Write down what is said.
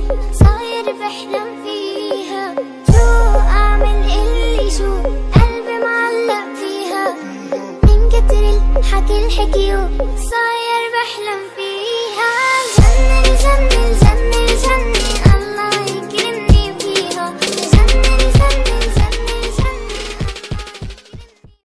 صاير بحلم فيها. شو أعمل اللي شو قلبي معلق فيها، من كتر الحكي الحكيو صاير بحلم فيها.